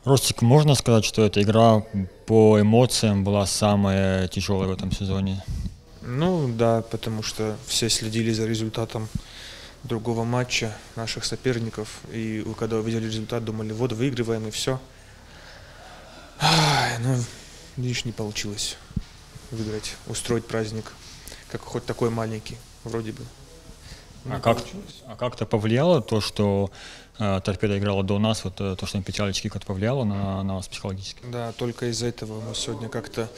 Ростик, можно сказать, что эта игра по эмоциям была самая тяжелая в этом сезоне? Ну да, потому что все следили за результатом другого матча наших соперников. И когда увидели результат, думали, вот выигрываем и все. Ну, видишь, не получилось выиграть, устроить праздник, как хоть такой маленький, вроде бы. А как, а как-то повлияло то, что Торпедо играла до нас, вот то, что мы потеряли очки, как-то повлияло на вас психологически? Да, только из-за этого мы сегодня как-то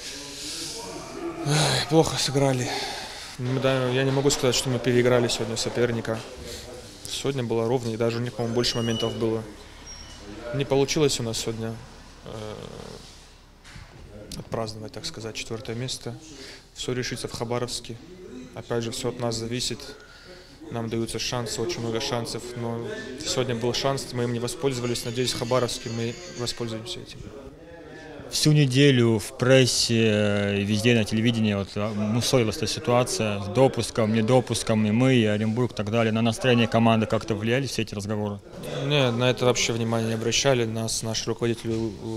плохо сыграли. Да, я не могу сказать, что мы переиграли сегодня соперника. Сегодня было ровно, и даже у них, по-моему, больше моментов было. Не получилось у нас сегодня отпраздновать, так сказать, 4-е место. Все решится в Хабаровске. Опять же, все от нас зависит. Нам даются шансы, очень много шансов. Но сегодня был шанс, мы им не воспользовались. Надеюсь, в Хабаровске мы воспользуемся этим. Всю неделю в прессе, везде на телевидении вот, мусорилась эта ситуация с допуском, недопуском, и мы, и Оренбург и так далее. На настроение команды как-то влияли все эти разговоры? Не, на это вообще внимания не обращали. Наш руководитель,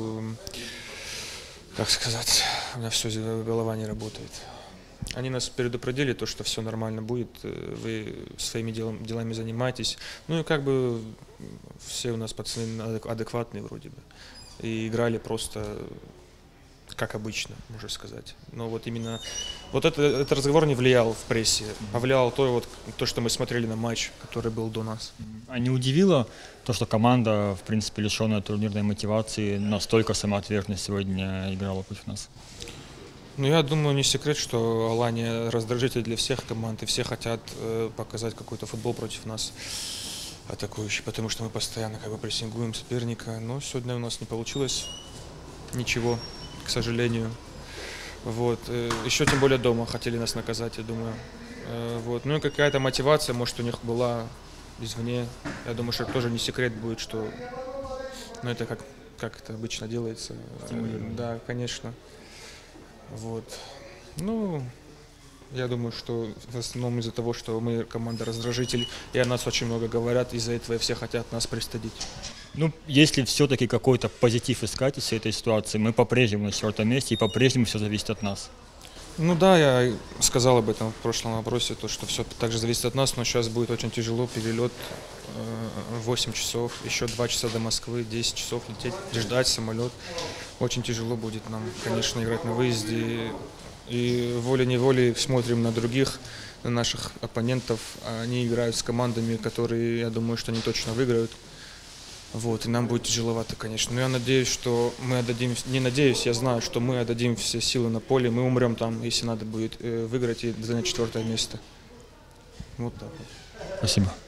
как сказать, у меня все, голова не работает. Они нас предупредили, то, что все нормально будет, вы своими делами занимаетесь. Ну и как бы все у нас пацаны адекватные вроде бы. И играли просто как обычно, можно сказать. Но вот именно вот этот разговор не влиял в прессе, а влияло то, что мы смотрели на матч, который был до нас. А не удивило то, что команда, в принципе, лишенная турнирной мотивации, настолько самоотверженно сегодня играла против нас? Ну, я думаю, не секрет, что Алания раздражитель для всех команд, и все хотят показать какой-то футбол против нас атакующий, потому что мы постоянно как бы прессингуем соперника. Но сегодня у нас не получилось ничего, к сожалению. Вот. Еще тем более дома хотели нас наказать, я думаю. Вот. Ну и какая-то мотивация, может, у них была извне. Я думаю, что это тоже не секрет будет, что... Ну, это как это обычно делается. Да, конечно. Вот. Ну, я думаю, что в основном из-за того, что мы команда раздражитель, и о нас очень много говорят, из-за этого все хотят нас пристыдить. Ну, если все-таки какой-то позитив искать из всей этой ситуации, мы по-прежнему на 4-м месте, и по-прежнему все зависит от нас. Ну да, я сказал об этом в прошлом вопросе, то, что все также зависит от нас, но сейчас будет очень тяжело, перелет 8 часов, еще 2 часа до Москвы, 10 часов лететь, ждать самолет. Очень тяжело будет нам, конечно, играть на выезде. И волей-неволей смотрим на других, на наших оппонентов. Они играют с командами, которые, я думаю, что они точно выиграют. Вот, и нам будет тяжеловато, конечно. Но я надеюсь, что мы отдадим, не надеюсь, я знаю, что мы отдадим все силы на поле. Мы умрем там, если надо будет выиграть и занять 4-е место. Вот так вот. Спасибо.